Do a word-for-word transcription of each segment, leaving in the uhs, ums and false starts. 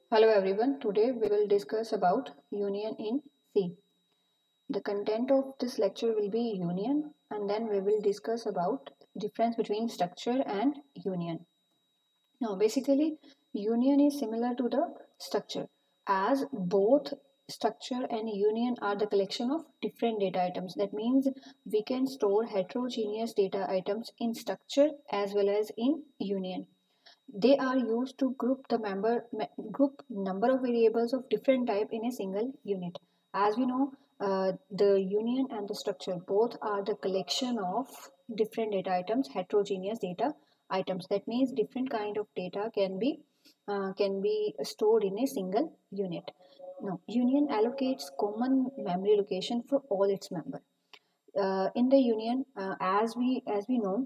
Hello everyone, today we will discuss about union in C. The content of this lecture will be union and then we will discuss about difference between structure and union. Now basically union is similar to the structure as both structure and union are the collection of different data items. That means we can store heterogeneous data items in structure as well as in union. They are used to group the member group number of variables of different type in a single unit. As we know, uh, the union and the structure both are the collection of different data items, heterogeneous data items. That means different kind of data can be uh, can be stored in a single unit. Now, union allocates common memory location for all its members. Uh, in the union, uh, as we as we know,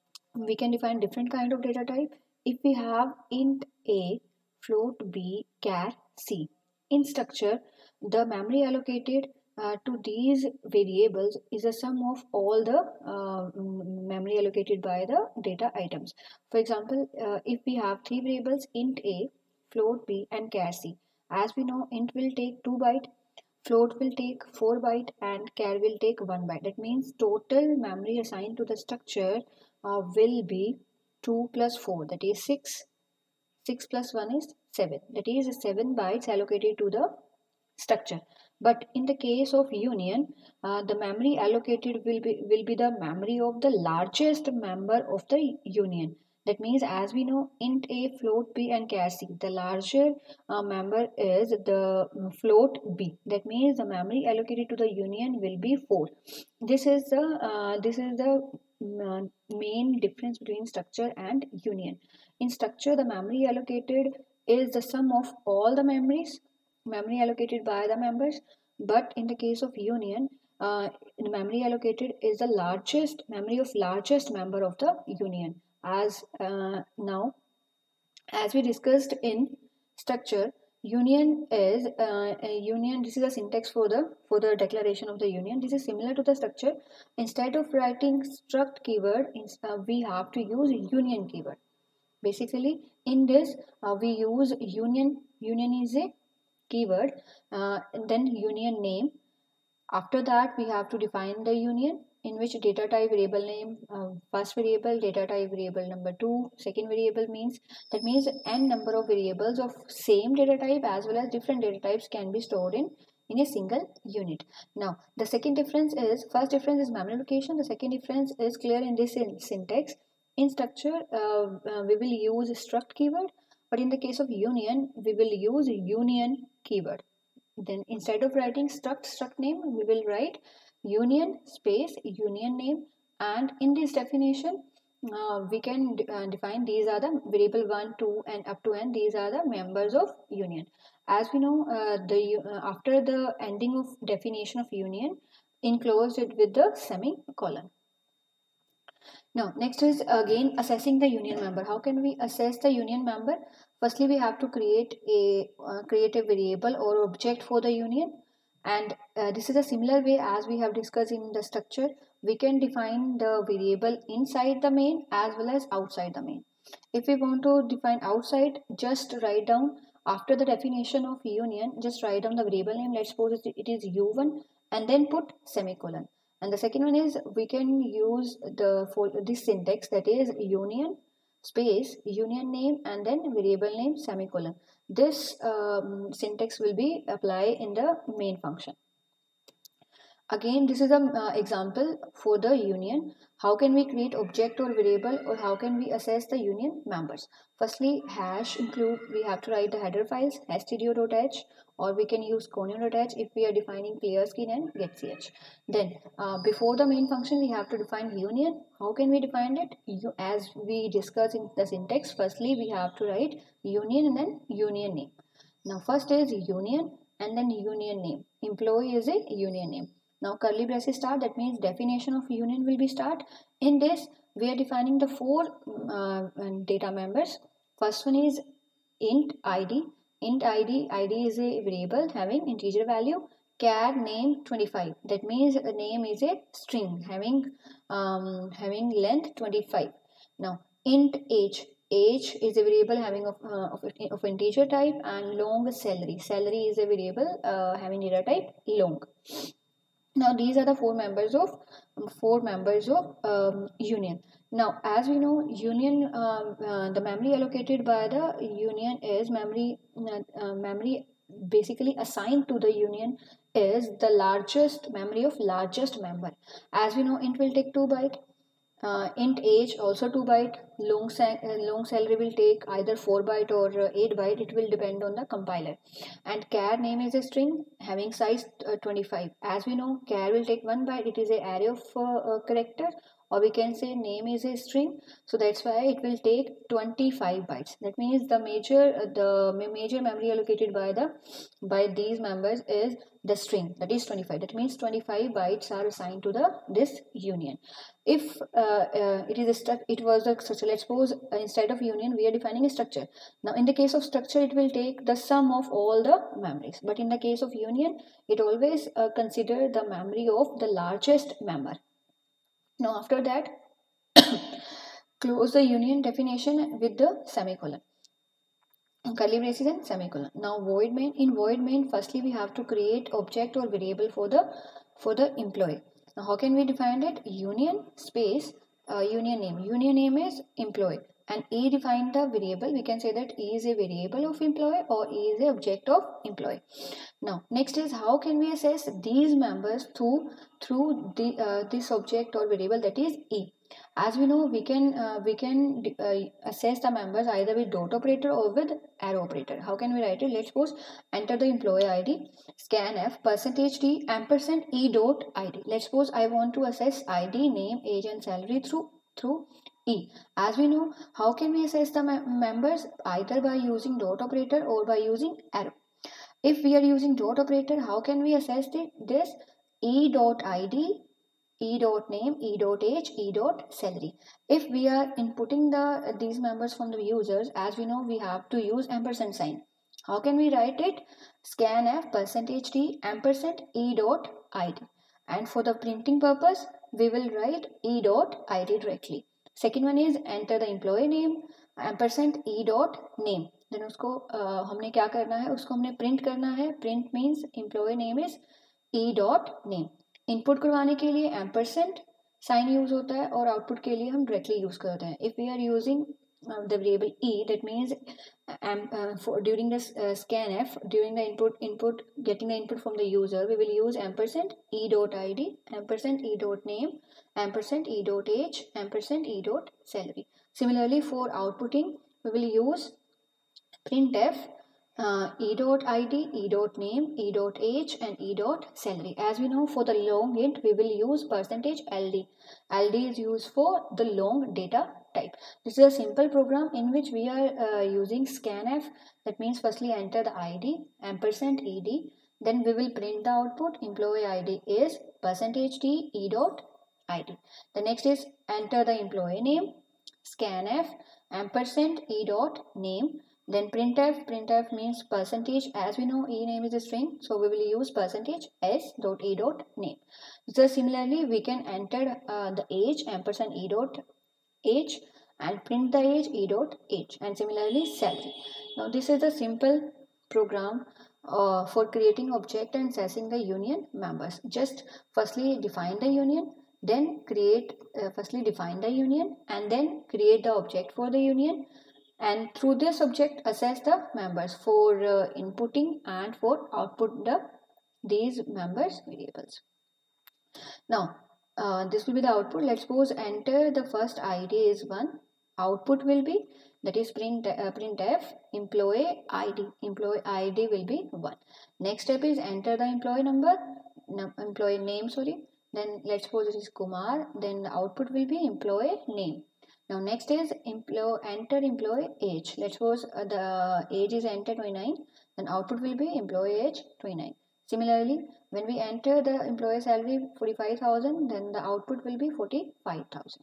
we can define different kind of data type. If we have int a, float b, char c. In structure, the memory allocated uh, to these variables is a sum of all the uh, memory allocated by the data items. For example, uh, if we have three variables int a, float b and char c. As we know, int will take two byte, float will take four byte and char will take one byte. That means total memory assigned to the structure uh, will be two plus four, that is six. six plus one is seven. That is seven bytes allocated to the structure. But in the case of union, uh, the memory allocated will be will be the memory of the largest member of the union. That means, as we know, int a, float b and char c, the larger uh, member is the float b. That means the memory allocated to the union will be four. This is the uh, this is the uh, main difference between structure and union. In structure, the memory allocated is the sum of all the memories memory allocated by the members, but in the case of union, uh, the memory allocated is the largest memory of largest member of the union. As uh, now as we discussed in structure, union is uh, a union. This is a syntax for the for the declaration of the union. This is similar to the structure. Instead of writing struct keyword, uh, we have to use union keyword. Basically, in this uh, we use union. Union is a keyword, uh, and then union name. After that, we have to define the union, in which data type variable name, uh, first variable, data type variable number two, second variable means, that means n number of variables of same data type as well as different data types can be stored in, in a single unit. Now, the second difference is, first difference is memory location, the second difference is clear in this in syntax. In structure, uh, uh, we will use struct keyword, but in the case of union, we will use union keyword. Then instead of writing struct struct name, we will write union space union name, and in this definition uh, we can uh, define these are the variable one, two and up to n. These are the members of union. As we know, uh, the uh, after the ending of definition of union, enclose it with the semicolon. Now, next is again assessing the union member. How can we assess the union member? Firstly, we have to create a uh, create a variable or object for the union, and uh, this is a similar way as we have discussed in the structure. We can define the variable inside the main as well as outside the main. If we want to define outside, just write down after the definition of union, just write down the variable name. Let's suppose it is u one and then put semicolon. And the second one is we can use the for this syntax, that is union space union name and then variable name semicolon. This um, syntax will be applied in the main function. Again, this is an uh, example for the union. How can we create object or variable, or how can we assess the union members? Firstly, hash include, we have to write the header files stdio.h, or we can use conio.h if we are defining clear screen and getch. Then uh, before the main function, we have to define union. How can we define it? You, as we discussed in the syntax, firstly we have to write union and then union name. Now first is union and then union name. Employee is a union name. Now curly braces start, that means definition of union will be start. In this, we are defining the four uh, data members. First one is int id. Int id, id is a variable having integer value. Char name twenty-five. That means the name is a string having um, having length twenty-five. Now int age. age is a variable having of, uh, of, of integer type, and long salary. Salary is a variable uh, having data type long. Now these are the four members of four members of um, union. Now as we know, union um, uh, the memory allocated by the union is memory uh, uh, memory basically assigned to the union is the largest memory of largest member. As we know, int will take two byte, uh, int age also two byte, long, uh, long salary will take either four byte or uh, eight byte, it will depend on the compiler. And char name is a string having size uh, twenty-five. As we know, char will take one byte, it is an array of uh, uh, character, or we can say name is a string, so that's why it will take twenty-five bytes. That means the major uh, the major memory allocated by the by these members is the string, that is twenty-five. That means twenty-five bytes are assigned to the this union. If uh, uh, it is a it was a structure, let's suppose uh, instead of union we are defining a structure. Now in the case of structure, it will take the sum of all the memories, but in the case of union, it always uh, consider the memory of the largest member. Now after that, close the union definition with the semicolon, curly braces and semicolon. Now void main, in void main, firstly we have to create object or variable for the for the employee. Now how can we define it? Union space uh, union name. Union name is employee, and E define the variable. We can say that E is a variable of employee or E is a object of employee. Now next is how can we assess these members through through the uh, this object or variable, that is E. As we know, we can uh, we can uh, assess the members either with dot operator or with arrow operator. How can we write it? Let's suppose enter the employee I D, scanf percentage d ampersand e dot id. Let's suppose I want to assess I D, name, age and salary through through E. As we know, how can we assess the members? Either by using dot operator or by using arrow. If we are using dot operator, how can we assess the, this? E dot id, E dot name, E dot age, E dot salary. If we are inputting the these members from the users, as we know, we have to use ampersand sign. How can we write it? Scanf percentage d ampersand E dot id. And for the printing purpose, we will write E dot id directly. Second one is enter the employee name ampersand E dot name. Then उसको uh, हमने क्या करना है? उसको हमने print करना है. Print means employee name is E dot name. Input करवाने के लिए एम्परसेंट साइन यूज होता है और आउटपुट के लिए हम डायरेक्टली यूज करते हैं. If we are using the variable E, that means during the scanf, during the input input getting the input from the user, we will use ampersand e dot id, ampersand e dot name, ampersand e dot age, ampersand e dot salary. Similarly, for outputting, we will use printf Uh, E dot id, E dot name, E dot age and E dot salary. As we know, for the long int we will use percentage L D. L D is used for the long data type. This is a simple program in which we are uh, using scanf. That means firstly enter the I D, ampersand E D, then we will print the output. Employee I D is percentage D, E dot I D. The next is enter the employee name, scanf, ampersand E dot name. Then printf, printf means percentage. As we know, e name is a string, so we will use percentage s dot e dot name. So similarly, we can enter uh, the age, ampersand e dot age, and print the age, e dot age, and similarly salary. Now this is a simple program uh, for creating object and assessing the union members. Just firstly define the union, then create uh, firstly define the union, and then create the object for the union. And through this object assess the members for uh, inputting and for output the these members variables. Now uh, this will be the output. Let's suppose enter the first I D is one. Output will be, that is print uh, printf employee I D. Employee I D will be one. Next step is enter the employee number, no, employee name sorry. Then let's suppose it is Kumar. Then the output will be employee name. Now next is employee, enter employee age. Let's suppose uh, the age is entered twenty-nine, then output will be employee age twenty-nine. Similarly, when we enter the employee salary forty-five thousand, then the output will be forty-five thousand.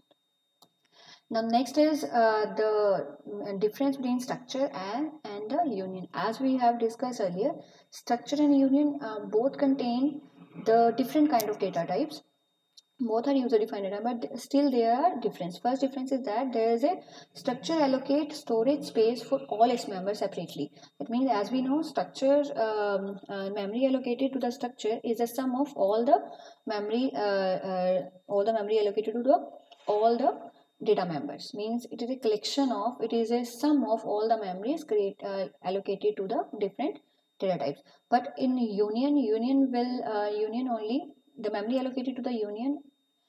Now next is uh, the difference between structure and, and the union. As we have discussed earlier, structure and union uh, both contain the different kind of data types. Both are user defined data, but still there are difference. First difference is that there is a structure allocate storage space for all its members separately. It means, as we know, structure um, uh, memory allocated to the structure is a sum of all the memory uh, uh, all the memory allocated to the all the data members. Means it is a collection of, it is a sum of all the memories create uh, allocated to the different data types. But in union union will uh, union only, the memory allocated to the union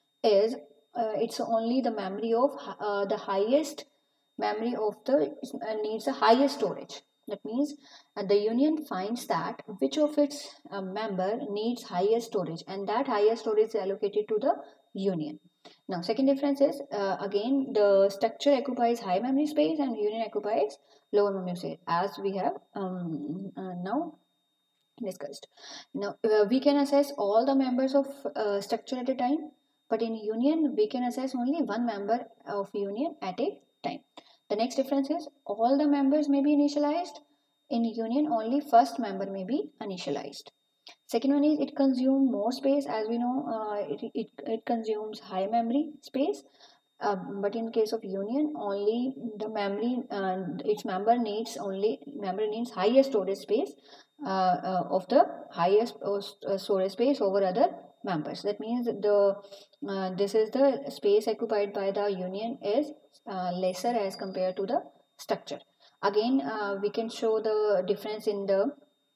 is uh, it's only the memory of uh, the highest memory of the uh, needs the highest storage. That means uh, the union finds that which of its uh, member needs highest storage, and that highest storage is allocated to the union. Now second difference is uh, again the structure occupies high memory space and union occupies lower memory space, as we have um, uh, now discussed. Now uh, we can assess all the members of uh, structure at a time, but in union we can assess only one member of union at a time. The next difference is all the members may be initialized. In union only first member may be initialized. Second one is it consumes more space. As we know, uh, it, it, it consumes high memory space. Uh, but in case of union, only the memory, uh, its member needs only member needs highest storage space uh, uh, of the highest uh, storage space over other members. That means the uh, this is the space occupied by the union is uh, lesser as compared to the structure. Again, uh, we can show the difference in the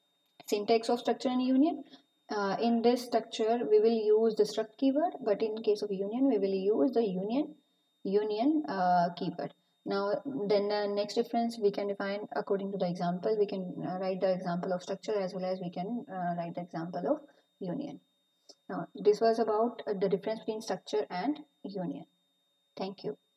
syntax of structure and union. Uh, in this structure, we will use the struct keyword, but in case of union, we will use the union union uh, keyword. Now, then the next difference we can define according to the example. We can uh, write the example of structure as well as we can uh, write the example of union. Now, this was about uh, the difference between structure and union. Thank you.